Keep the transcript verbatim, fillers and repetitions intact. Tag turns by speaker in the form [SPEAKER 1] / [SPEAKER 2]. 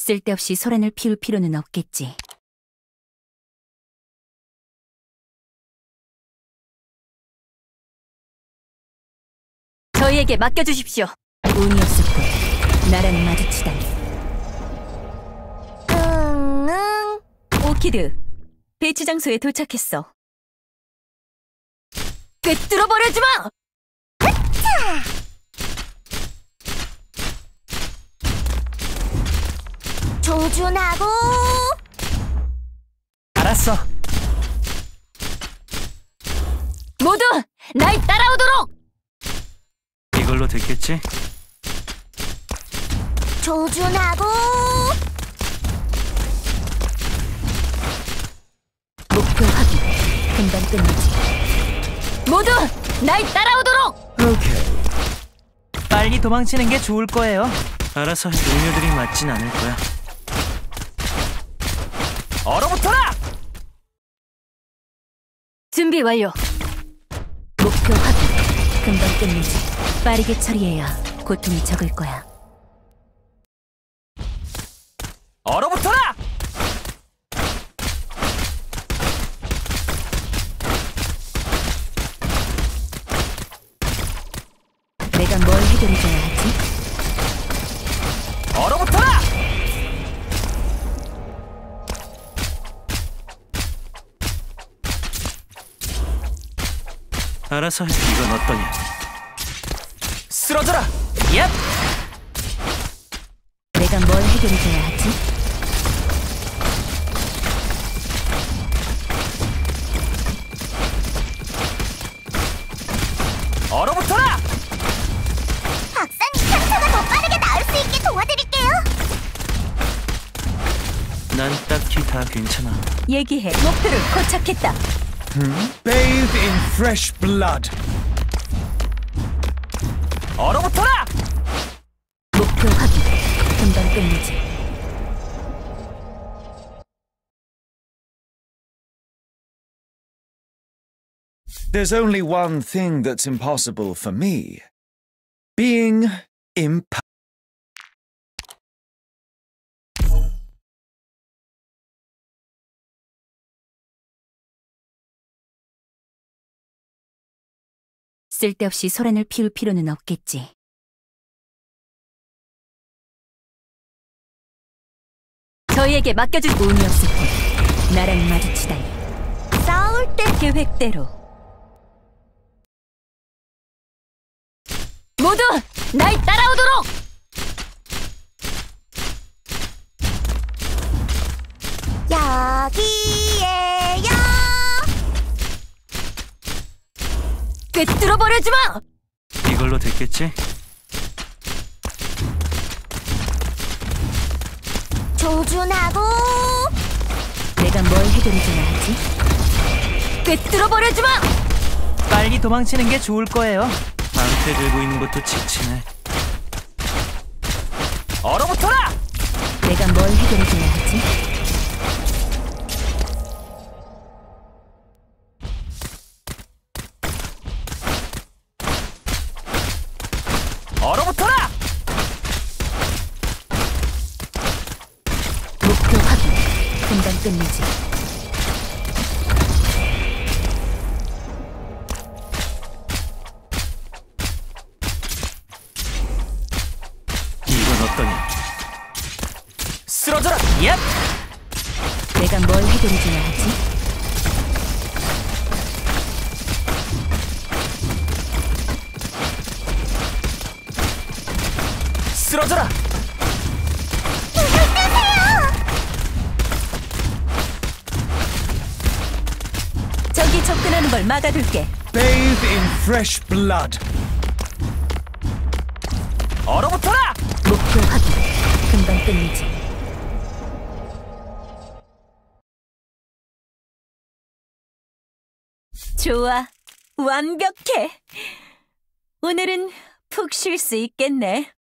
[SPEAKER 1] 쓸데없이 소란을 피울 필요는 없겠지. 저희에게 맡겨주십시오. 운이 없었군. 나랑 마주치다니.
[SPEAKER 2] 응, 응.
[SPEAKER 1] 오키드, 배치 장소에 도착했어. 꿰뚫어버려지 마!
[SPEAKER 2] 조준하고.
[SPEAKER 3] 알았어.
[SPEAKER 1] 모두 날 따라오도록!
[SPEAKER 3] 이걸로 됐겠지?
[SPEAKER 2] 조준하고.
[SPEAKER 1] 목표 확인. 금방 끝나지. 모두 날 따라오도록!
[SPEAKER 3] 오케이. 빨리 도망치는 게 좋을 거예요. 알아서 동료들이 맞진 않을 거야. 얼어붙어라!
[SPEAKER 1] 준비 완료. 목표 확인. 금방 끝내지. 빠르게 처리해야 고통이 적을 거야.
[SPEAKER 3] 얼어붙어라!
[SPEAKER 1] 내가 뭘 해결해줘야 하지?
[SPEAKER 3] 얼어붙어라! 알아서 해. 이건 어떠냐? 쓰러져라! 얍!
[SPEAKER 1] 내가 뭘 해결해줘야 하지?
[SPEAKER 3] 얼어붙어라!
[SPEAKER 2] 박사님 상처가 더 빠르게 나을 수 있게 도와드릴게요.
[SPEAKER 3] 난 딱히 다 괜찮아.
[SPEAKER 1] 얘기해. 목표를 포착했다.
[SPEAKER 4] Bathe in fresh blood.
[SPEAKER 3] 얼어붙어라!
[SPEAKER 1] 목표 확인. 금방 끝내지.
[SPEAKER 4] There's only one thing that's impossible for me. Being imp.
[SPEAKER 1] 쓸데없이 소란을 피울 필요는 없겠지. 저희에게 맡겨줄 운이 없었군. 나랑 마주치다니.
[SPEAKER 2] 싸울 때
[SPEAKER 1] 계획대로. 모두 날 따라오도록!
[SPEAKER 2] 여기에요.
[SPEAKER 1] 꿰뚫어버려지 마!
[SPEAKER 3] 이걸로 됐겠지?
[SPEAKER 2] 조준하고.
[SPEAKER 1] 내가 뭘 해결해줘야 하지? 꿰뚫어버려지 마!
[SPEAKER 3] 빨리 도망치는 게 좋을 거예요. 방패 들고 있는 것도 지치네. 얼어붙어라!
[SPEAKER 1] 내가 뭘 해결해줘야 하지?
[SPEAKER 3] 얼어붙어라!
[SPEAKER 1] 목표 확인. 금방 끝내지.
[SPEAKER 3] 이건 어떠냐? 쓰러져라! 얍!
[SPEAKER 1] 내가 뭘 해결해줘야 하지?
[SPEAKER 3] 쓰러져라!
[SPEAKER 1] 저기 접근하는 걸 막아둘게.
[SPEAKER 4] Bathe in fresh blood.
[SPEAKER 3] 얼어붙어라!
[SPEAKER 1] 목표 확인. 금방 끝내지. 좋아. 완벽해. 오늘은 푹 쉴 수 있겠네.